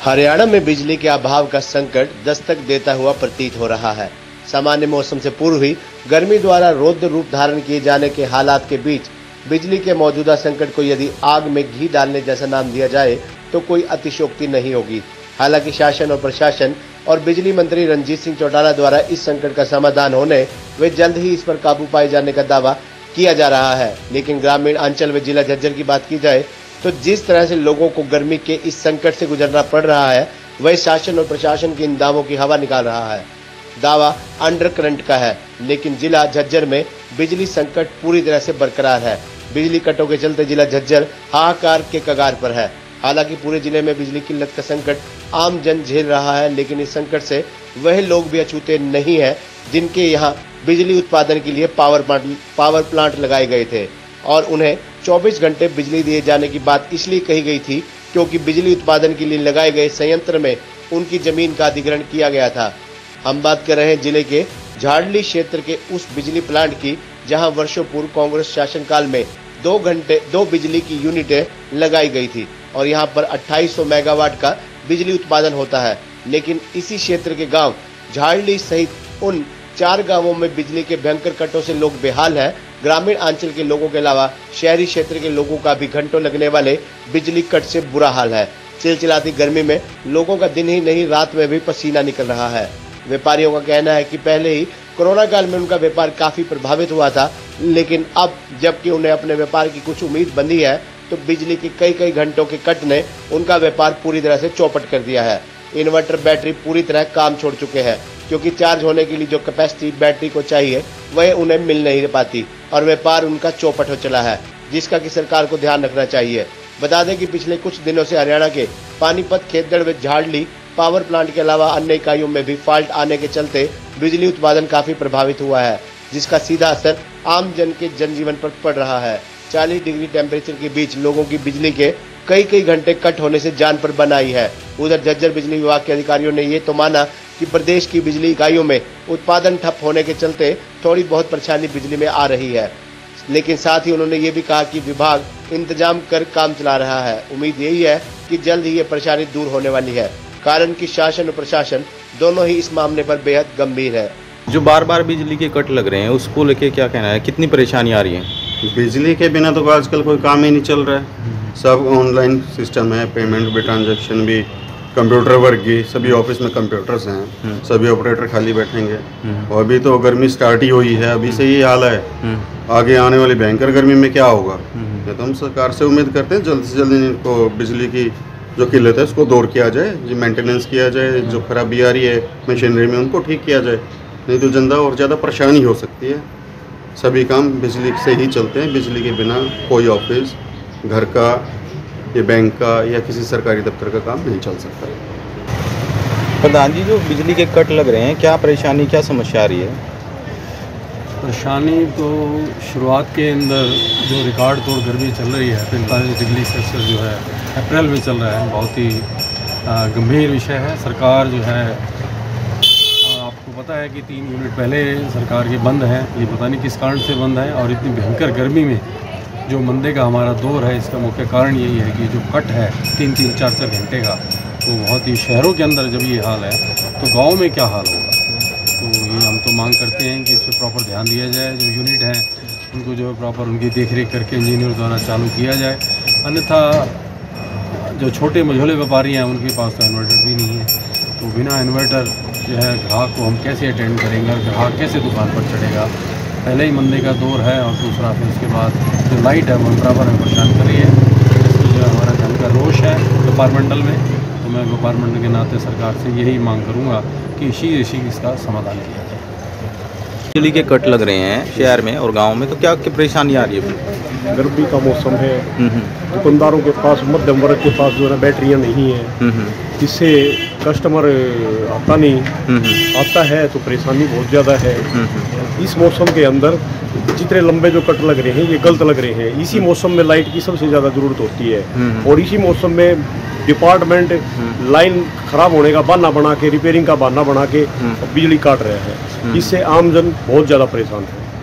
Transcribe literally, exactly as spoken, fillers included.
हरियाणा में बिजली के अभाव का संकट दस्तक देता हुआ प्रतीत हो रहा है। सामान्य मौसम से पूर्व ही गर्मी द्वारा रौद्र रूप धारण किए जाने के हालात के बीच बिजली के मौजूदा संकट को यदि आग में घी डालने जैसा नाम दिया जाए तो कोई अतिशयोक्ति नहीं होगी। हालांकि शासन और प्रशासन और बिजली मंत्री रणजीत सिंह चौटाला द्वारा इस संकट का समाधान होने व जल्द ही इस पर काबू पाए जाने का दावा किया जा रहा है। लेकिन ग्रामीण अंचल व जिला झज्जर की बात की जाए तो जिस तरह से लोगों को गर्मी के इस संकट से गुजरना पड़ रहा है, वह शासन और प्रशासन के इन दावों की हवा निकाल रहा है। दावा अंडर करंट का है, लेकिन जिला झज्जर में बिजली संकट पूरी तरह से बरकरार है। बिजली कटों के चलते जिला झज्जर हाहाकार के कगार पर है। हालांकि पूरे जिले में बिजली किल्लत का संकट आम जन झेल रहा है, लेकिन इस संकट से वह लोग भी अछूते नहीं है जिनके यहाँ बिजली उत्पादन के लिए पावर प्लांट पावर प्लांट लगाए गए थे और उन्हें चौबीस घंटे बिजली दिए जाने की बात इसलिए कही गई थी क्योंकि बिजली उत्पादन के लिए लगाए गए संयंत्र में उनकी जमीन का अधिग्रहण किया गया था। हम बात कर रहे हैं जिले के झाड़ली क्षेत्र के उस बिजली प्लांट की जहां वर्षों पूर्व कांग्रेस शासनकाल में दो घंटे दो बिजली की यूनिटें लगाई गई थी और यहां पर अट्ठाईस सौ मेगावाट का बिजली उत्पादन होता है। लेकिन इसी क्षेत्र के गांव झाड़ली सहित उन चार गांवों में बिजली के भयंकर कटों से लोग बेहाल हैं। ग्रामीण अंचल के लोगों के अलावा शहरी क्षेत्र के लोगों का भी घंटों लगने वाले बिजली कट से बुरा हाल है। चिलचिलाती गर्मी में लोगों का दिन ही नहीं रात में भी पसीना निकल रहा है। व्यापारियों का कहना है कि पहले ही कोरोना काल में उनका व्यापार काफी प्रभावित हुआ था, लेकिन अब जबकि उन्हें अपने व्यापार की कुछ उम्मीद बंधी है तो बिजली के कई कई घंटों के कट ने उनका व्यापार पूरी तरह से चौपट कर दिया है। इन्वर्टर बैटरी पूरी तरह काम छोड़ चुके हैं क्योंकि चार्ज होने के लिए जो कैपेसिटी बैटरी को चाहिए वह उन्हें मिल नहीं पाती और व्यापार उनका चौपट हो चला है, जिसका कि सरकार को ध्यान रखना चाहिए। बता दें कि पिछले कुछ दिनों से हरियाणा के पानीपत, खेतगढ़ व झाड़ली पावर प्लांट के अलावा अन्य इकाइयों में भी फॉल्ट आने के चलते बिजली उत्पादन काफी प्रभावित हुआ है, जिसका सीधा असर आम जन के जनजीवन पर पड़ रहा है। चालीस डिग्री टेम्परेचर के बीच लोगों की बिजली के कई कई घंटे कट होने से जान पर बन आई है। उधर झज्जर बिजली विभाग के अधिकारियों ने ये तो माना कि प्रदेश की बिजली इकाइयों में उत्पादन ठप होने के चलते थोड़ी बहुत परेशानी बिजली में आ रही है, लेकिन साथ ही उन्होंने ये भी कहा कि विभाग इंतजाम कर काम चला रहा है। उम्मीद यही है कि जल्द ही ये परेशानी दूर होने वाली है, कारण कि शासन और प्रशासन दोनों ही इस मामले पर बेहद गंभीर है। जो बार बार बिजली के कट लग रहे हैं उसको लेके क्या कहना है, कितनी परेशानी आ रही है? बिजली के बिना तो आजकल कोई काम ही नहीं चल रहा है। सब ऑनलाइन सिस्टम है, पेमेंट भी, ट्रांजैक्शन भी, कंप्यूटर वर्क भी, सभी ऑफिस में कंप्यूटर्स हैं, सभी ऑपरेटर खाली बैठेंगे। और अभी तो गर्मी स्टार्ट ही हुई है, अभी से ये हाल है, आगे आने वाली भयंकर गर्मी में क्या होगा। तो हम सरकार से उम्मीद करते हैं जल्द से जल्द इनको बिजली की जो किल्लत है उसको दूर किया जाए, जो मेंटेनेंस किया जाए, जो खराबी आ रही है मशीनरी में उनको ठीक किया जाए, नहीं तो जनता और ज़्यादा परेशानी हो सकती है। सभी काम बिजली से ही चलते हैं, बिजली के बिना कोई ऑफिस, घर का या बैंक का या किसी सरकारी दफ्तर का काम नहीं चल सकता। प्रधान जी, जो बिजली के कट लग रहे हैं, क्या परेशानी, क्या समस्या आ रही है? परेशानी तो शुरुआत के अंदर जो रिकॉर्ड तोड़ गर्मी चल रही है, पैंतालीस डिग्री सेल्सियस जो है अप्रैल में चल रहा है, बहुत ही गंभीर विषय है। सरकार जो है, आपको पता है कि तीन यूनिट पहले सरकार के बंद हैं, ये पता नहीं किस कारण से बंद है। और इतनी भयंकर गर्मी में जो मंदे का हमारा दौर है, इसका मुख्य कारण यही है कि जो कट है तीन तीन चार चार घंटे का, तो बहुत ही शहरों के अंदर जब ये हाल है तो गाँव में क्या हाल होगा। तो ये हम तो मांग करते हैं कि इस पर प्रॉपर ध्यान दिया जाए। जो यूनिट हैं उनको जो है प्रॉपर उनकी देखरेख करके इंजीनियर द्वारा चालू किया जाए। अन्यथा जो छोटे मझोले व्यापारी हैं उनके पास तो इन्वर्टर भी नहीं है, तो बिना इन्वर्टर जो है ग्राहक को हम कैसे अटेंड करेंगे और ग्राहक कैसे दुकान पर चढ़ेगा। पहले ही मंदे का दौर है और दूसरा फिर उसके बाद जो लाइट है वो बराबर हमें परेशान कर रही है। इसमें जो हमारा धन का रोष है डिपार्टमेंटल में, तो मैं डिपार्टमेंट के नाते सरकार से यही मांग करूँगा कि शीघ्र शीघ्र इसका समाधान किया जाए। बिजली के कट लग रहे हैं शहर में और गांव में, तो क्या क्या परेशानी आ रही है? गर्मी का मौसम है, दुकानदारों के पास, मध्यम वर्ग के पास जो है बैटरियाँ नहीं हैं, इससे कस्टमर आता नहीं, आता है तो परेशानी बहुत ज़्यादा है। इस मौसम के अंदर जितने लंबे जो कट लग रहे हैं ये गलत लग रहे हैं। इसी मौसम में लाइट की सबसे ज़्यादा ज़रूरत होती है और इसी मौसम में डिपार्टमेंट लाइन खराब होने का बहाना बना के, रिपेयरिंग का बहाना बना के बिजली काट रहे हैं। इससे आमजन बहुत ज़्यादा परेशान है।